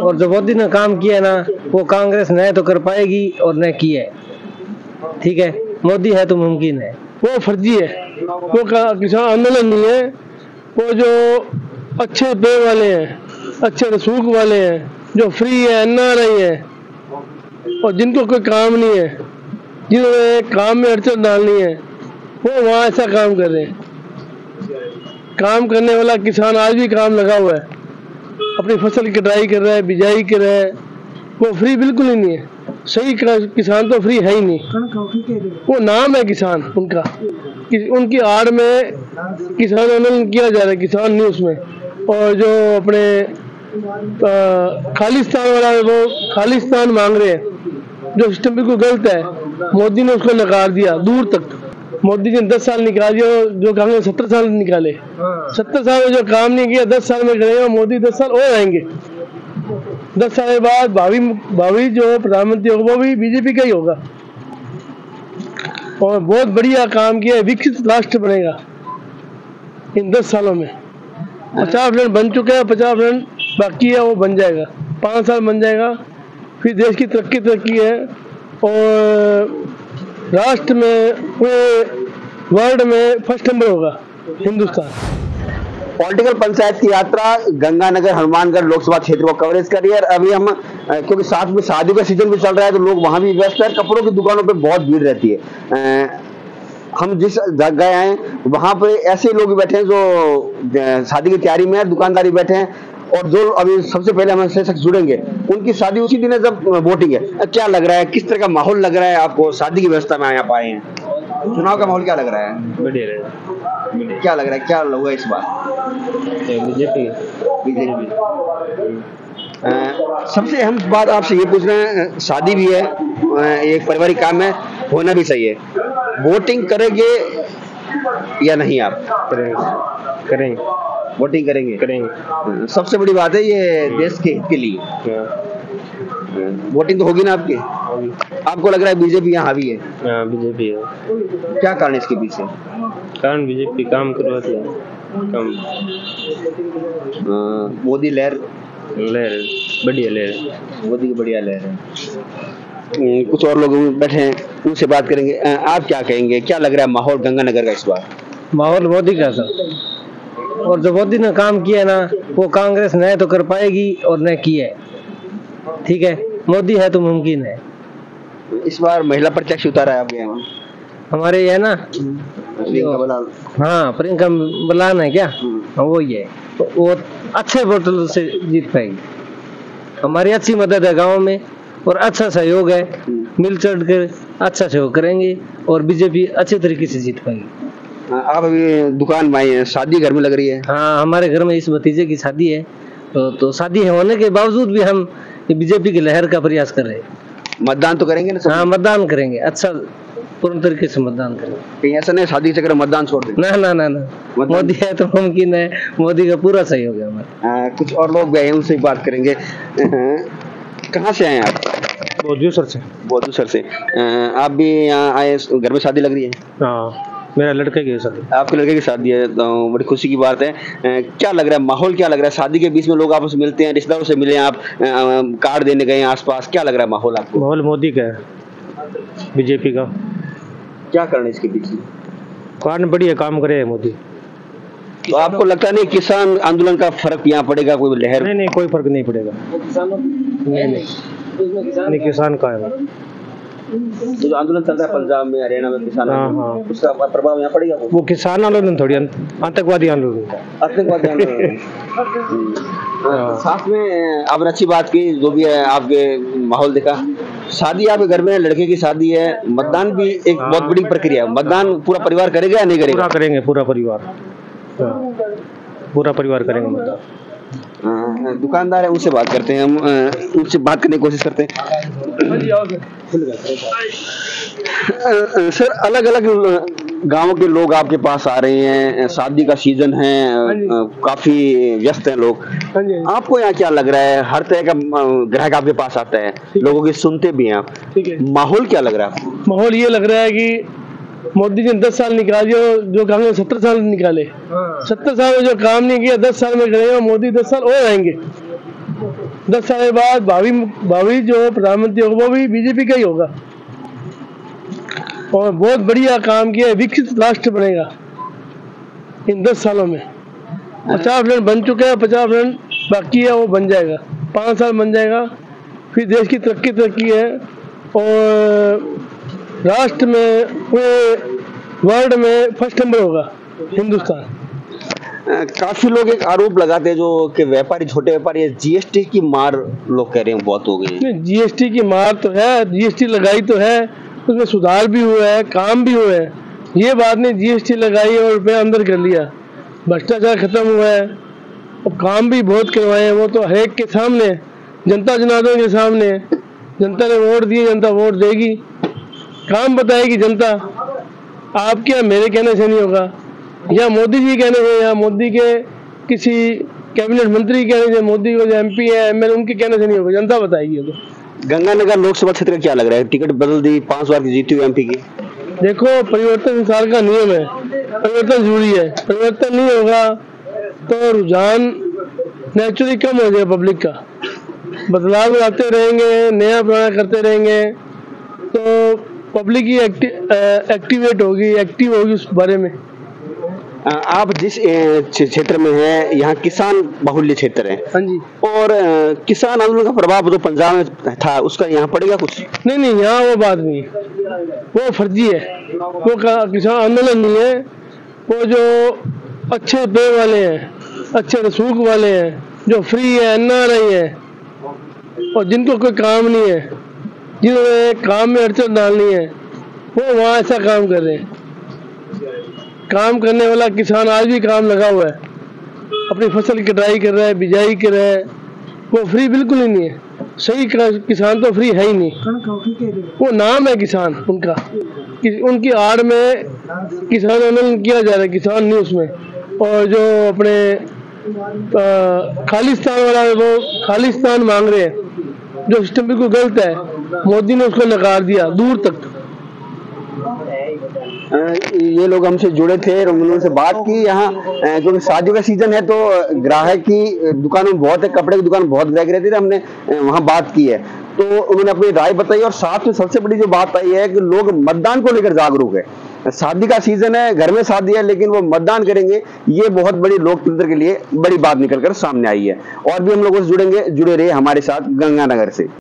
और जो मोदी ने काम किया ना वो कांग्रेस न तो कर पाएगी और न किया है। ठीक है, मोदी है तो मुमकिन है। वो फर्जी है, वो किसान आंदोलन नहीं है। वो जो अच्छे पे वाले हैं, अच्छे रसूख वाले हैं, जो फ्री है, NRI है, और जिनको कोई काम नहीं है, जिन्होंने काम में अड़चन डालनी है, वो वहाँ ऐसा काम कर रहे हैं। काम करने वाला किसान आज भी काम लगा हुआ है, अपनी फसल की कटाई कर रहा है, बिजाई कर रहा है। वो फ्री बिल्कुल ही नहीं है। सही किसान तो फ्री है ही नहीं। वो नाम है किसान उनका, उनकी आड़ में किसान आंदोलन किया जा रहा है, किसान नहीं उसमें। और जो अपने खालिस्तान वाला है, वो खालिस्तान मांग रहे हैं, जो सिस्टम बिल्कुल गलत है। मोदी ने उसको नकार दिया दूर तक। मोदी जी ने 10 साल निकाल दिया, जो कांग्रेस 70 साल निकाले। 70 साल में जो काम नहीं किया 10 साल में करेगा मोदी। 10 साल और आएंगे। 10 साल के बाद भावी जो प्रधानमंत्री होगा वो भी बीजेपी का ही होगा, और बहुत बढ़िया काम किया है। विकसित राष्ट्र बनेगा इन 10 सालों में। 50% बन चुका है, 50% बाकी है, वो बन जाएगा। 5 साल बन जाएगा, फिर देश की तरक्की है, और राष्ट्र में पूरे वर्ल्ड में फर्स्ट नंबर होगा हिंदुस्तान। पॉलिटिकल पंचायत की यात्रा गंगानगर हनुमानगढ़ लोकसभा क्षेत्र को कवरेज करी है। अभी हम क्योंकि साथ में शादी का सीजन भी चल रहा है तो लोग वहां भी व्यस्त है। कपड़ों की दुकानों पे बहुत भीड़ रहती है। हम जिस जगह आए वहां पे ऐसे लोग बैठे हैं जो शादी की तैयारी में है, दुकानदारी बैठे हैं, और जो अभी सबसे पहले हमसे शख्स जुड़ेंगे उनकी शादी उसी दिन है जब वोटिंग है। क्या लग रहा है, किस तरह का माहौल लग रहा है आपको? शादी की व्यवस्था में आप आए हैं, चुनाव का माहौल क्या लग रहा है? बढ़िया रहेगा। क्या लग रहा है, क्या होगा इस बार? बीजेपी। सबसे अहम बात आपसे ये पूछ रहे हैं, शादी भी है, एक पारिवारिक काम है, होना भी चाहिए। वोटिंग करेंगे या नहीं? आप करेंगे वोटिंग करेंगे। सबसे बड़ी बात है ये देश के हित के लिए। वोटिंग तो होगी ना आपकी? आपको लग रहा है बीजेपी यहाँ हावी है? हाँ, बीजेपी है। क्या कारण इसके पीछे? कारण बीजेपी काम करवाती है, काम। मोदी लहर बढ़िया लहर, मोदी की बढ़िया लहर है। कुछ और लोग बैठे हैं, उनसे बात करेंगे। आप क्या कहेंगे, क्या लग रहा है माहौल गंगानगर का इस बार? माहौल मोदी का सर, और जो मोदी ने काम किया ना वो कांग्रेस न तो कर पाएगी और न किया है। ठीक है, मोदी है तो मुमकिन है। इस बार महिला प्रत्याशी उतारा है आपके यहाँ? हमारे ये है ना, हाँ, प्रियंका बलान है क्या? हाँ, वो ही है। तो वो अच्छे वोटों से जीत पाएगी। हमारी अच्छी मदद है गांव में, और अच्छा सहयोग है। मिल चढ़ कर अच्छा सहयोग करेंगे और बीजेपी अच्छे तरीके से जीत पाएगी। आप अभी दुकान में आए हैं, शादी घर में लग रही है? हाँ, हमारे घर में इस भतीजे की शादी है, तो शादी होने के बावजूद भी हम बीजेपी की लहर का प्रयास कर रहे हैं। मतदान तो करेंगे ना? हाँ, मतदान करेंगे, अच्छा पूर्ण तरीके से मतदान करेंगे। कहीं ऐसा नहीं शादी के चक्कर में मतदान छोड़ दें? ना ना ना ना, मोदी है तो मुमकिन है, मोदी का पूरा सहयोग है हमारा। कुछ और लोग भी आए, उनसे बात करेंगे। कहाँ से आए आप? बौद्धेश्वर से। बौद्धेश्वर से। आप भी यहाँ आए, घर में शादी लग रही है? हाँ, मेरा लड़के की शादी। आपके लड़के की शादी है, तो बड़ी खुशी की बात है। क्या लग रहा है माहौल, क्या लग रहा है? शादी के बीच में लोग आपस में मिलते हैं, रिश्तेदारों से मिले, आप कार्ड देने गए आसपास, क्या लग रहा है माहौल आपको? माहौल मोदी का है, बीजेपी का। क्या कारण है इसके पीछे? कारण बढ़िया काम करे है मोदी। तो आपको लगता नहीं किसान आंदोलन का फर्क यहाँ पड़ेगा? कोई लहर? नहीं, कोई फर्क नहीं पड़ेगा। नहीं, किसान का है जो आंदोलन चल रहा है पंजाब में, हरियाणा में किसान, हाँ, उसका प्रभाव यहाँ पड़ेगा? वो किसान आंदोलन थोड़ी आतंकवादी आंदोलन। आतंकवादी आंदोलन। साथ में आपने अच्छी बात की, जो भी है आपके माहौल देखा। शादी आपके घर में, लड़के की शादी है, मतदान भी एक बहुत बड़ी प्रक्रिया है। मतदान पूरा परिवार करेगा या नहीं करेगा? पूरा करेंगे, पूरा परिवार करेंगे मतदान। दुकानदार है, उनसे बात करते हैं, हम उनसे बात करने की कोशिश करते हैं। सर, अलग अलग गांवों के लोग आपके पास आ रहे हैं, शादी का सीजन है, काफी व्यस्त हैं लोग। आपको यहाँ क्या लग रहा है? हर तरह का ग्राहक आपके पास आता है, लोगों की सुनते भी हैं आप। माहौल क्या लग रहा है आपको? माहौल ये लग रहा है कि मोदी जी ने 10 साल निकाल दिया, जो कांग्रेस 70 साल निकाले। 70 साल में जो काम नहीं किया 10 साल में करेगा मोदी। 10 साल और आएंगे। 10 साल बाद भावी जो प्रधानमंत्री होगा वो भी बीजेपी का ही होगा और बहुत बढ़िया काम किया है। विकसित राष्ट्र बनेगा इन 10 सालों में। 50% बन चुका है, 50% बाकी है, वो बन जाएगा। 5 साल बन जाएगा, फिर देश की तरक्की है और राष्ट्र में पूरे वर्ल्ड में फर्स्ट नंबर होगा हिंदुस्तान। काफी लोग एक आरोप लगाते हैं जो कि व्यापारी, छोटे व्यापारी जीएसटी की मार लोग कह रहे हैं बहुत हो गई। नहीं, जीएसटी की मार तो है, जीएसटी लगाई तो है, उसमें सुधार भी हुआ है, काम भी हुआ है। ये बात नहीं जीएसटी लगाई और रुपया अंदर कर लिया, भ्रष्टाचार खत्म हुआ है और काम भी बहुत करवाए हैं। वो तो हर एक के सामने, जनता जनार्दन के सामने, जनता ने वोट दिए, जनता वोट देगी, काम बताएगी जनता। आपके या मेरे कहने से नहीं होगा, या मोदी जी कहने से, या मोदी के किसी कैबिनेट मंत्री कहने से, मोदी को जो एमपी है, एमएलए, उनके कहने से नहीं होगा, जनता बताएगी। तो गंगानगर लोकसभा क्षेत्र का क्या लग रहा है? टिकट बदल दी, 5 बार की जीती हुई एमपी की। देखो, परिवर्तन संसार का नियम है, परिवर्तन जरूरी है। परिवर्तन नहीं होगा तो रुझान नेचुरली कम हो जाएगा पब्लिक का। बदलाव लाते रहेंगे, नया पुराना करते रहेंगे तो पब्लिक ही एक्टिवेट होगी, एक्टिव होगी उस बारे में। आप जिस क्षेत्र में है, यहाँ किसान बाहुल्य क्षेत्र है। हाँ जी। और किसान आंदोलन का प्रभाव जो पंजाब में था उसका यहाँ पड़ेगा कुछ? नहीं, यहाँ वो बात नहीं है, वो फर्जी है। वो किसान आंदोलन नहीं है, वो जो अच्छे पे वाले हैं, अच्छे रसूख वाले हैं, जो फ्री है, एनआरआई है और जिनको कोई काम नहीं है, जिन्होंने काम में अड़चन डालनी है, वो वहाँ ऐसा काम कर रहे हैं। काम करने वाला किसान आज भी काम लगा हुआ है, अपनी फसल की कटाई कर रहा है, बिजाई कर रहा है, वो फ्री बिल्कुल ही नहीं है। सही किसान तो फ्री है ही नहीं, वो नाम है किसान उनका, उनकी आड़ में किसान आंदोलन किया जा रहा है, किसान नहीं उसमें। और जो अपने खालिस्तान वाला है, वो खालिस्तान मांग रहे हैं, जो सिस्टम बिल्कुल गलत है। मोदी ने उसको नकार दिया दूर तक। ये लोग हमसे जुड़े थे और उन्होंने से बात की। यहाँ जो शादियों का सीजन है तो ग्राहक की दुकानों में बहुत है, कपड़े की दुकान बहुत ग्राहक रहती है, हमने वहाँ बात की है तो उन्होंने अपनी राय बताई। और साथ में सबसे बड़ी जो बात आई है कि लोग मतदान को लेकर जागरूक है। शादी का सीजन है, घर में शादी है, लेकिन वो मतदान करेंगे, ये बहुत बड़ी लोकतंत्र के लिए बड़ी बात निकल कर सामने आई है। और भी हम लोगों से जुड़े रहे हमारे साथ गंगानगर से।